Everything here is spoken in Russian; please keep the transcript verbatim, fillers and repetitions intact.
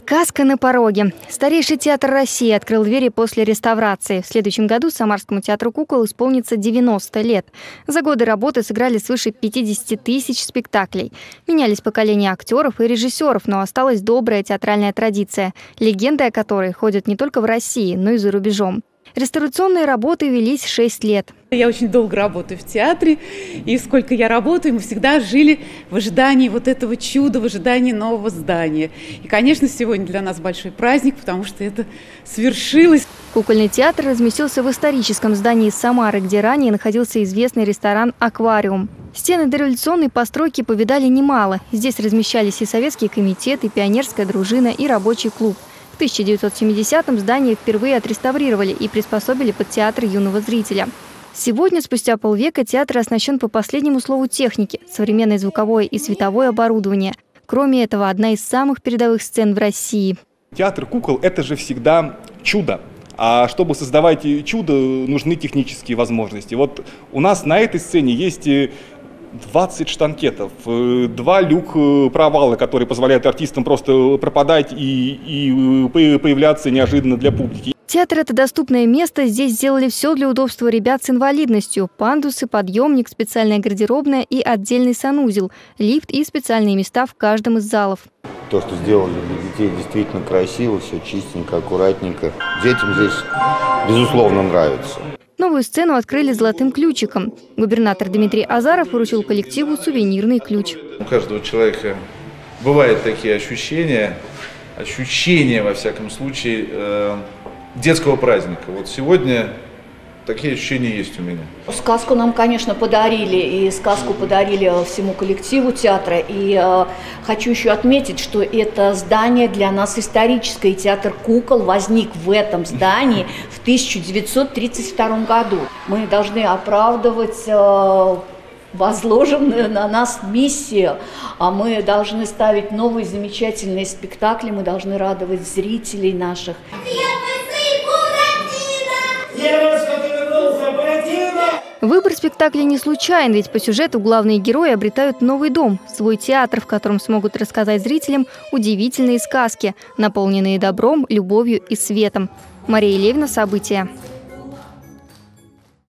Сказка на пороге. Старейший театр России открыл двери после реставрации. В следующем году Самарскому театру кукол исполнится девяносто лет. За годы работы сыграли свыше пятидесяти тысяч спектаклей. Менялись поколения актеров и режиссеров, но осталась добрая театральная традиция, легенды о которой ходят не только в России, но и за рубежом. Реставрационные работы велись шесть лет. Я очень долго работаю в театре, и сколько я работаю, мы всегда жили в ожидании вот этого чуда, в ожидании нового здания. И, конечно, сегодня для нас большой праздник, потому что это свершилось. Кукольный театр разместился в историческом здании Самары, где ранее находился известный ресторан «Аквариум». Стены дореволюционной постройки повидали немало. Здесь размещались и советский комитет, и пионерская дружина, и рабочий клуб. В тысяча девятьсот семидесятом здание впервые отреставрировали и приспособили под театр юного зрителя. Сегодня, спустя полвека, театр оснащен по последнему слову техники, современное звуковое и световое оборудование. Кроме этого, одна из самых передовых сцен в России. Театр кукол – это же всегда чудо. А чтобы создавать чудо, нужны технические возможности. Вот у нас на этой сцене есть двадцать штанкетов, два люк-провала, которые позволяют артистам просто пропадать и, и появляться неожиданно для публики. Театр – это доступное место. Здесь сделали все для удобства ребят с инвалидностью. Пандусы, подъемник, специальная гардеробная и отдельный санузел, лифт и специальные места в каждом из залов. То, что сделали для детей, действительно красиво, все чистенько, аккуратненько. Детям здесь, безусловно, нравится. Новую сцену открыли золотым ключиком. Губернатор Дмитрий Азаров вручил коллективу сувенирный ключ. У каждого человека бывают такие ощущения, ощущения, во всяком случае, э, детского праздника. Вот сегодня такие ощущения есть у меня. Сказку нам, конечно, подарили, и сказку подарили всему коллективу театра. И э, хочу еще отметить, что это здание для нас историческое. Театр кукол возник в этом здании в тысяча девятьсот тридцать втором году. Мы должны оправдывать э, возложенную на нас миссию, а мы должны ставить новые замечательные спектакли, мы должны радовать зрителей наших. Выбор спектакля не случайен, ведь по сюжету главные герои обретают новый дом, свой театр, в котором смогут рассказать зрителям удивительные сказки, наполненные добром, любовью и светом. Мария Левина, события.